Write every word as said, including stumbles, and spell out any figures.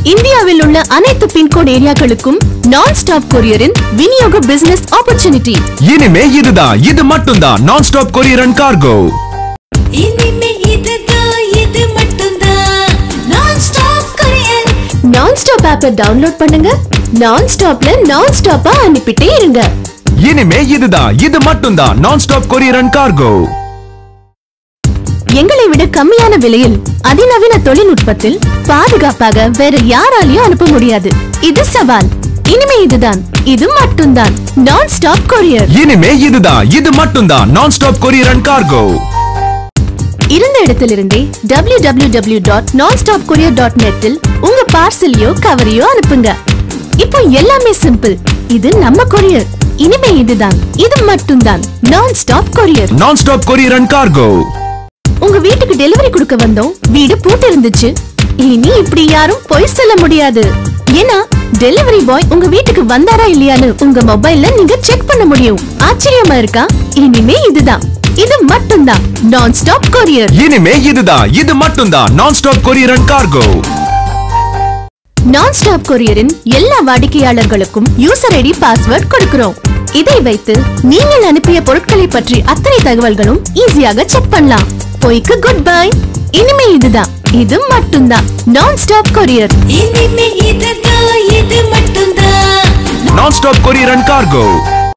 இந்தியாவில் உள்ள அனைத்து பின்கோட் ஏரியாக்களுக்கும் Non-Stop Courier-இன் விநியோக business opportunity. இனிமே இதுதான், இது மட்டும்தான் Non-Stop Courier and Cargo. இனிமே இதுதான், இது மட்டும்தான் Non-Stop Courier. Non-Stop app-ஐ டவுன்லோட் பண்ணுங்க. Non-Stopல Non-Stop-ஆ அனுப்பிட்டே இருங்க. இனிமே இதுதான், இது மட்டும்தான் Non-Stop Courier and Cargo. எங்களை விட கம்மியான விலையில் அதிநவீன தொழில்நுட்பத்தில் பாதுகாப்பாக வேற யாராலையும் அனுப்ப முடியாது. இது சவால். இனிமே இதுதான், இது மட்டும்தான் Non-Stop Courier. இனிமே இதுதான், இது மட்டும்தான் Non-Stop Courier and Cargo. இருந்த இடத்திலிருந்தே w w w dot nonstop courier dot net இல் உங்க பார்சலையோ கவரையோ அனுப்புங்க. இப்போ எல்லாமே சிம்பிள். இது நம்ம courier. இனிமே இதுதான், இது மட்டும்தான் Non-Stop Courier. Non-Stop Courier and Cargo. உங்க வீட்டுக்கு டெலிவரி கொடுக்க வந்தோம், வீடு பூட்டி இருந்துச்சு. இனி இப்படி யாரும் போய் சொல்ல முடியாது. ஏன்னா டெலிவரி பாய் உங்க வீட்டுக்கு வந்தாரா இல்லையான்னு உங்க மொபைல்ல நீங்க செக் பண்ண முடியும். ஆச்சரியமா இருக்கா? இனிமே இதுதான், இது மட்டும்தான் Non-Stop Courier. இனிமே இதுதான், இது மட்டும்தான் Non-Stop Courier and Cargo. Non-Stop Courier-இன் எல்லா வாடிக்கையாளர்களுக்கும் யூசர் ஐடி பாஸ்வேர்ட் கொடுக்கிறோம். இதை வைத்து நீங்கள் அனுப்பிய பொருட்களை பற்றி அத்தனை தகவல்களும் ஈஸியாக செக் பண்ணலாம். போய்க்கு குட் பை. இனிமே இதுதான், இது மட்டும்தான் Non-Stop Courier. இனிமே இதுதான், இது மட்டும்தான் Non-Stop Courier and Cargo.